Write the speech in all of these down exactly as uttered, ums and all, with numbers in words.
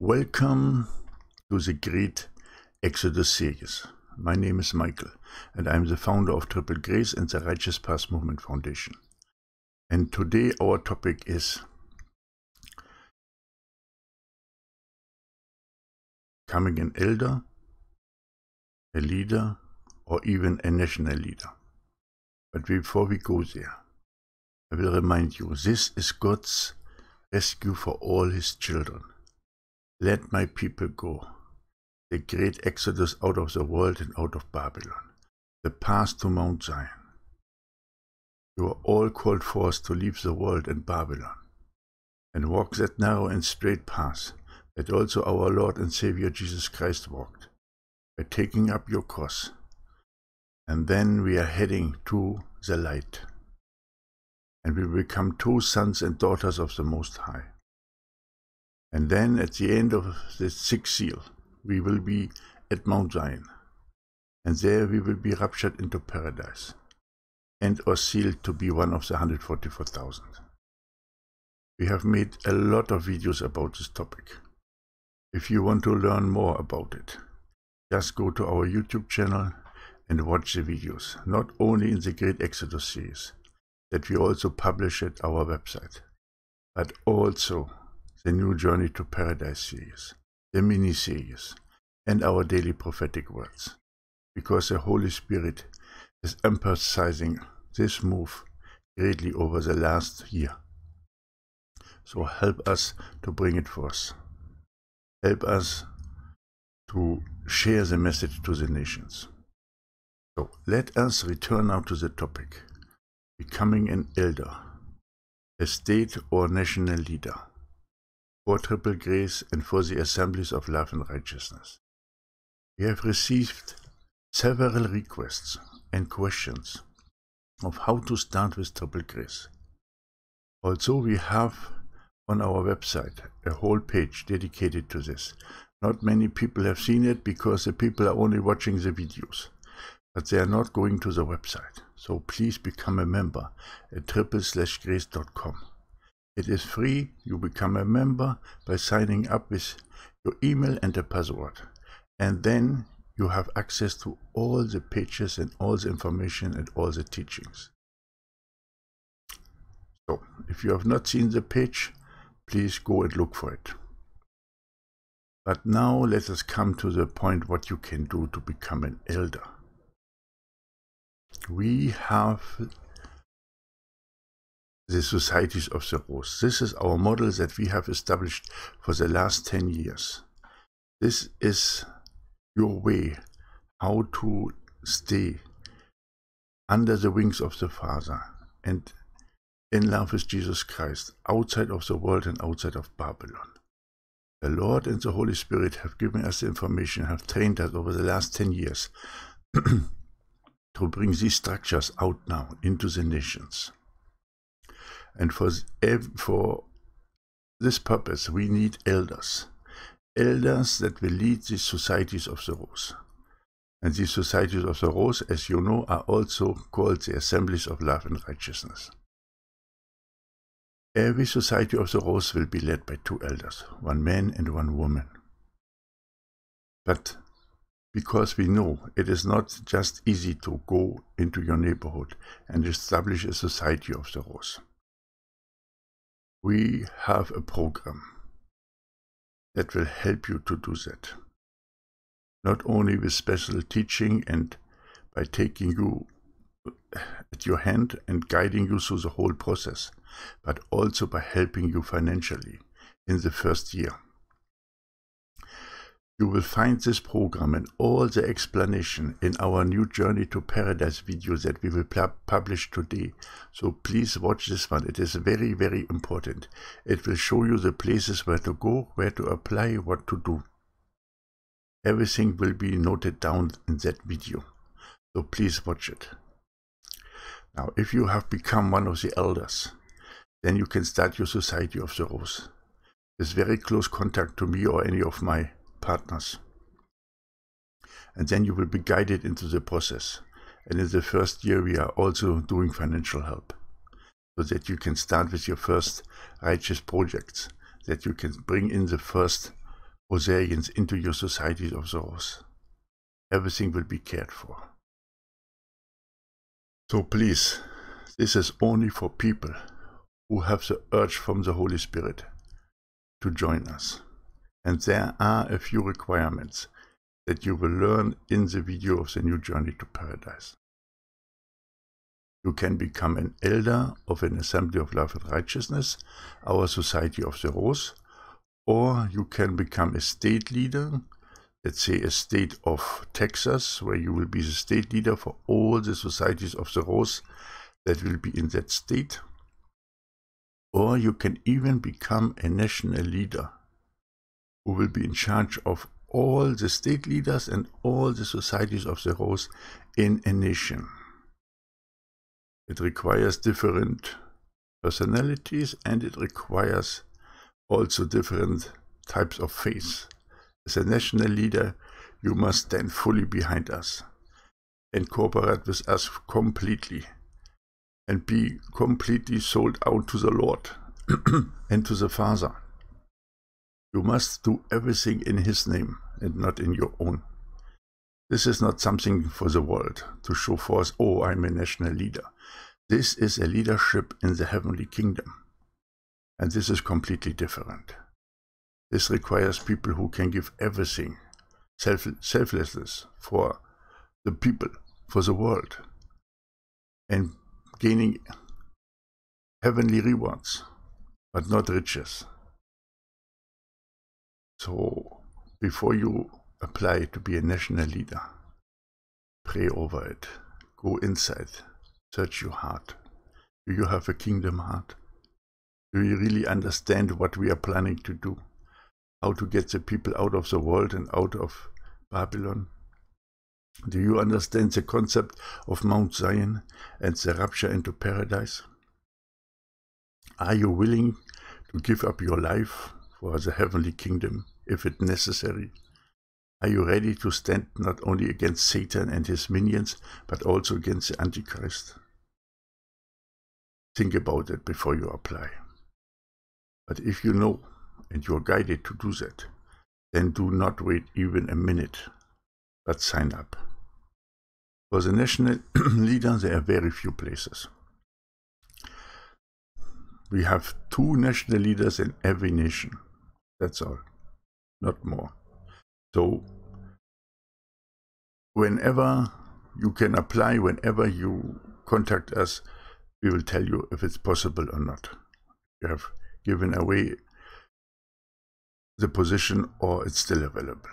Welcome to the Great Exodus series. My name is Michael, and I'm the founder of Triple Grace and the Righteous Path Movement Foundation. And today our topic is becoming an elder, a leader, or even a national leader. But before we go there, I will remind you, this is God's rescue for all his children. Let my people go. The great exodus out of the world and out of Babylon. The path to Mount Zion. You are all called forth to leave the world and Babylon and walk that narrow and straight path that also our Lord and Savior Jesus Christ walked, by taking up your cross. And then we are heading to the light, and we become true sons and daughters of the Most High. And then at the end of the sixth seal, we will be at Mount Zion, and there we will be raptured into paradise, and or sealed to be one of the one hundred forty-four thousand. We have made a lot of videos about this topic. If you want to learn more about it, just go to our YouTube channel and watch the videos, not only in the Great Exodus series, that we also publish at our website, but also the new Journey to Paradise series, the mini-series, and our daily prophetic words, because the Holy Spirit is emphasizing this move greatly over the last year. So help us to bring it forth. Help us to share the message to the nations. So let us return now to the topic, becoming an elder, a state or national leader, for Triple Grace and for the Assemblies of Love and Righteousness. We have received several requests and questions of how to start with Triple Grace. Also, we have on our website a whole page dedicated to this. Not many people have seen it because the people are only watching the videos, but they are not going to the website. So please become a member at triple slash grace dot com. It is free. You become a member by signing up with your email and a password. And then you have access to all the pages and all the information and all the teachings. So, if you have not seen the page, please go and look for it. But now let us come to the point what you can do to become an elder. We have the Societies of the Rose. This is our model that we have established for the last ten years. This is your way how to stay under the wings of the Father and in love with Jesus Christ, outside of the world and outside of Babylon. The Lord and the Holy Spirit have given us the information, have trained us over the last ten years to bring these structures out now into the nations. And for, for this purpose, we need elders. Elders that will lead the Societies of the Rose. And these Societies of the Rose, as you know, are also called the Assemblies of Love and Righteousness. Every Society of the Rose will be led by two elders, one man and one woman. But because we know it is not just easy to go into your neighborhood and establish a Society of the Rose, we have a program that will help you to do that. Not only with special teaching and by taking you at your hand and guiding you through the whole process, but also by helping you financially in the first year. You will find this program and all the explanation in our new Journey to Paradise video that we will publish today. So please watch this one. It is very, very important. It will show you the places where to go, where to apply, what to do. Everything will be noted down in that video. So please watch it. Now, if you have become one of the elders, then you can start your Society of the Rose with very close contact to me or any of my partners. And then you will be guided into the process. And in the first year, we are also doing financial help so that you can start with your first righteous projects, that you can bring in the first Osirians into your societies of the rose. Everything will be cared for. So please, this is only for people who have the urge from the Holy Spirit to join us. And there are a few requirements that you will learn in the video of the New Journey to Paradise. You can become an elder of an Assembly of Love and Righteousness, our Society of the Rose, or you can become a state leader, let's say a state of Texas, where you will be the state leader for all the Societies of the Rose that will be in that state. Or you can even become a national leader who will be in charge of all the state leaders and all the Societies of the Rose in a nation. It requires different personalities, and it requires also different types of faith. As a national leader, you must stand fully behind us and cooperate with us completely and be completely sold out to the Lord and to the Father. You must do everything in His name and not in your own. This is not something for the world to show forth, oh, I'm a national leader. This is a leadership in the heavenly kingdom. And this is completely different. This requires people who can give everything, self selflessness for the people, for the world, and gaining heavenly rewards, but not riches. So, before you apply to be a national leader, pray over it, go inside, search your heart. Do you have a kingdom heart? Do you really understand what we are planning to do? How to get the people out of the world and out of Babylon? Do you understand the concept of Mount Zion and the rapture into paradise? Are you willing to give up your life for the heavenly kingdom if it's necessary? Are you ready to stand not only against Satan and his minions, but also against the Antichrist? Think about it before you apply. But if you know and you are guided to do that, then do not wait even a minute, but sign up. For the national leader, there are very few places. We have two national leaders in every nation. That's all, not more. So, whenever you can apply, whenever you contact us, we will tell you if it's possible or not. You have given away the position or it's still available.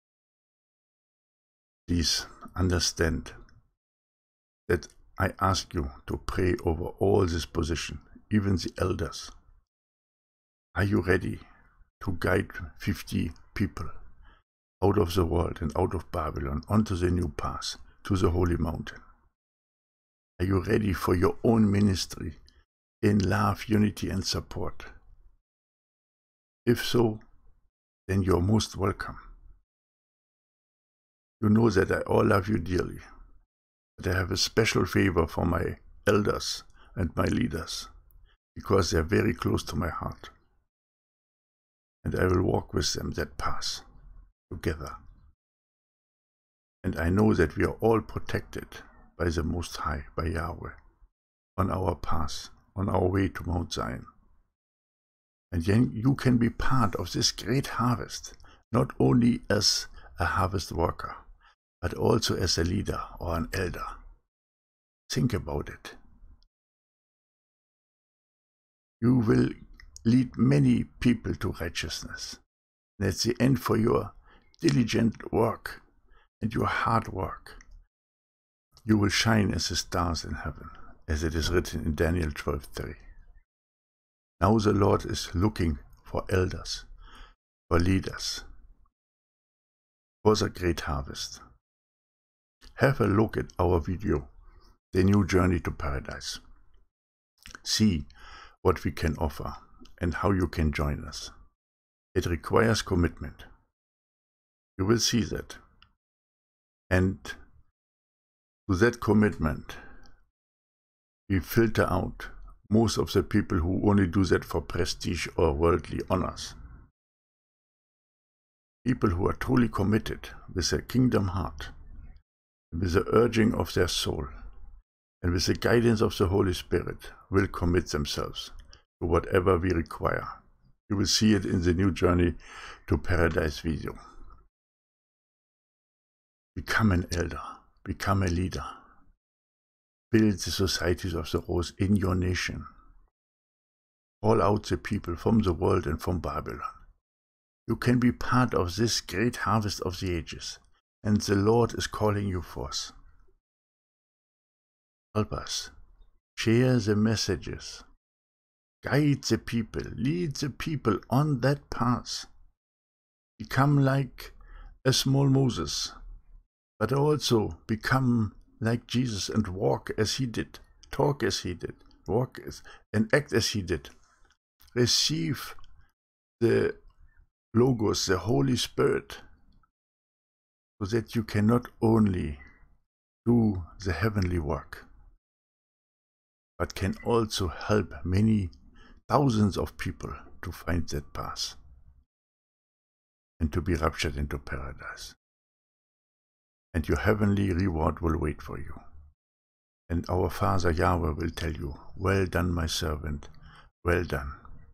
Please understand that I ask you to pray over all this position, even the elders. Are you ready to guide fifty people out of the world and out of Babylon onto the new path, to the holy mountain? Are you ready for your own ministry in love, unity, and support? If so, then you're most welcome. You know that I all love you dearly, but I have a special favor for my elders and my leaders, because they're very close to my heart. And I will walk with them that path together. And I know that we are all protected by the Most High, by Yahweh, on our path, on our way to Mount Zion. And then you can be part of this great harvest, not only as a harvest worker, but also as a leader or an elder. Think about it. You will lead many people to righteousness. And at the end, for your diligent work and your hard work, you will shine as the stars in heaven, as it is written in Daniel twelve three. Now the Lord is looking for elders, for leaders, for the great harvest. Have a look at our video, The New Journey to Paradise. See what we can offer and how you can join us. It requires commitment. You will see that. And to that commitment, we filter out most of the people who only do that for prestige or worldly honors. People who are truly committed with a kingdom heart, with the urging of their soul, and with the guidance of the Holy Spirit, will commit themselves to whatever we require. You will see it in the new Journey to Paradise video. Become an elder, become a leader. Build the societies of the rose in your nation. Call out the people from the world and from Babylon. You can be part of this great harvest of the ages, and the Lord is calling you forth. Help us. Share the messages. Guide the people. Lead the people on that path. Become like a small Moses, but also become like Jesus and walk as he did, talk as he did, walk as, and act as he did. Receive the Logos, the Holy Spirit, so that you can not only do the heavenly work, but can also help many thousands of people to find that path and to be raptured into paradise. And your heavenly reward will wait for you. And our Father Yahweh will tell you, well done, my servant, well done.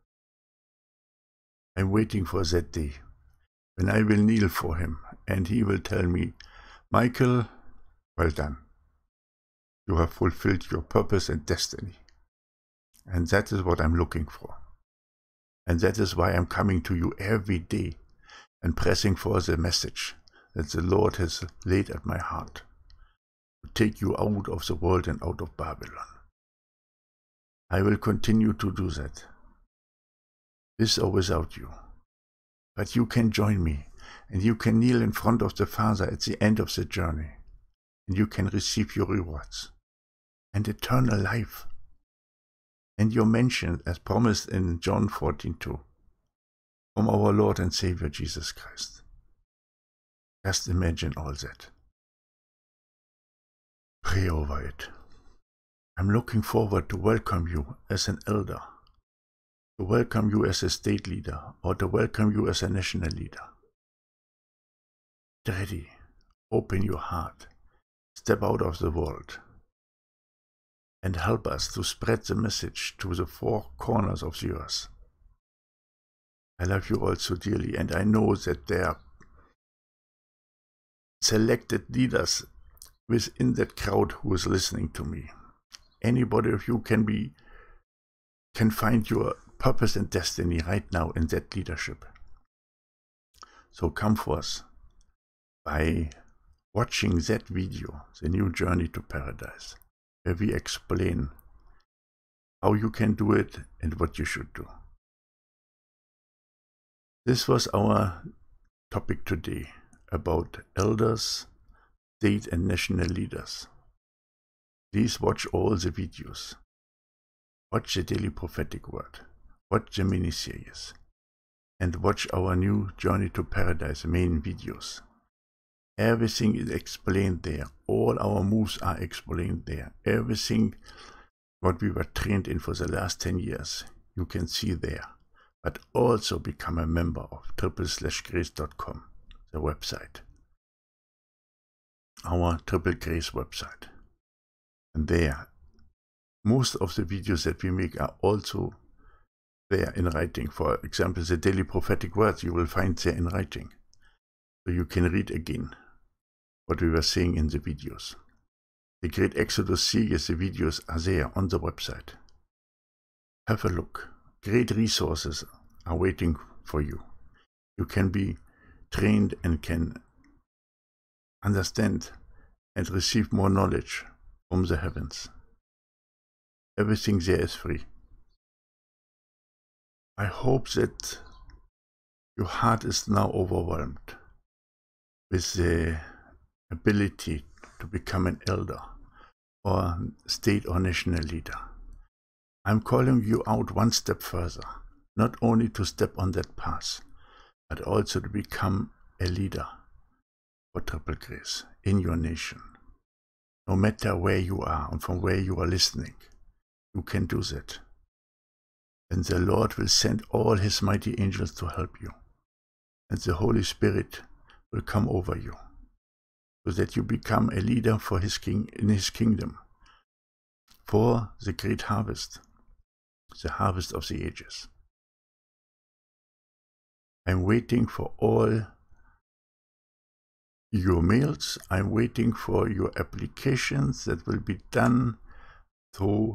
I'm waiting for that day when I will kneel for him and he will tell me, Michael, well done. You have fulfilled your purpose and destiny. And that is what I'm looking for. And that is why I'm coming to you every day and pressing for the message that the Lord has laid at my heart, to take you out of the world and out of Babylon. I will continue to do that, with or without you. But you can join me, and you can kneel in front of the Father at the end of the journey, and you can receive your rewards, and eternal life, and your mention, as promised in John fourteen two, from our Lord and Savior Jesus Christ. Just imagine all that. Pray over it. I'm looking forward to welcome you as an elder, to welcome you as a state leader, or to welcome you as a national leader. Get ready. Open your heart. Step out of the world. And help us to spread the message to the four corners of the earth. I love you all so dearly, and I know that there are selected leaders within that crowd who is listening to me. Anybody of you can be, can find your purpose and destiny right now in that leadership. So come forth by watching that video, The New Journey to Paradise, where we explain how you can do it and what you should do. This was our topic today, about elders, state and national leaders. Please watch all the videos. Watch the Daily Prophetic Word. Watch the mini-series. And watch our new Journey to Paradise main videos. Everything is explained there. All our moves are explained there. Everything what we were trained in for the last ten years, you can see there. But also become a member of triple slash grace dot com. The website, our Triple Grace website. And there, most of the videos that we make are also there in writing. For example, the Daily Prophetic Words you will find there in writing. So you can read again what we were saying in the videos. The Great Exodus series, the videos are there on the website. Have a look. Great resources are waiting for you. You can be trained and can understand and receive more knowledge from the heavens. Everything there is free. I hope that your heart is now overwhelmed with the ability to become an elder or state or national leader. I'm calling you out one step further, not only to step on that path, but also to become a leader for Triple Grace in your nation. No matter where you are and from where you are listening, you can do that. And the Lord will send all his mighty angels to help you. and the Holy Spirit will come over you, so that you become a leader for his king in his kingdom, for the great harvest, the harvest of the ages. I'm waiting for all your mails. I'm waiting for your applications that will be done through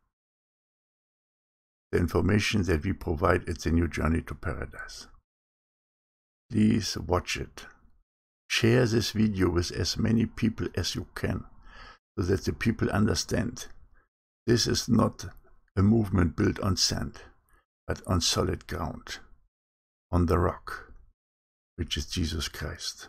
the information that we provide at the New Journey to Paradise. Please watch it. Share this video with as many people as you can, so that the people understand this is not a movement built on sand, but on solid ground, on the rock, which is Jesus Christ,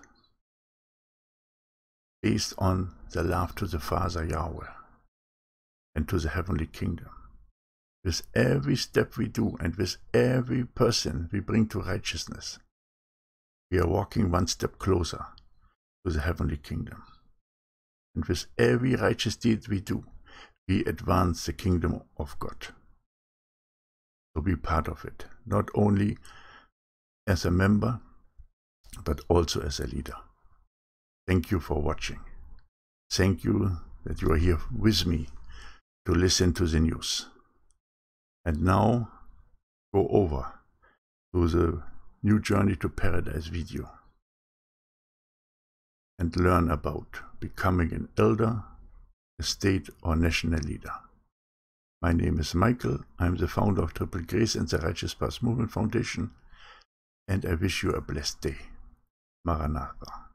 based on the love to the Father Yahweh and to the heavenly kingdom. With every step we do and with every person we bring to righteousness, we are walking one step closer to the heavenly kingdom. And with every righteous deed we do, we advance the kingdom of God. So be part of it, not only as a member, but also as a leader. Thank you for watching. Thank you that you are here with me to listen to the news. And now go over to the New Journey to Paradise video and learn about becoming an elder, a state or national leader. My name is Michael. I'm the founder of Triple Grace and the Righteous Path Movement Foundation, and I wish you a blessed day. Maranatha.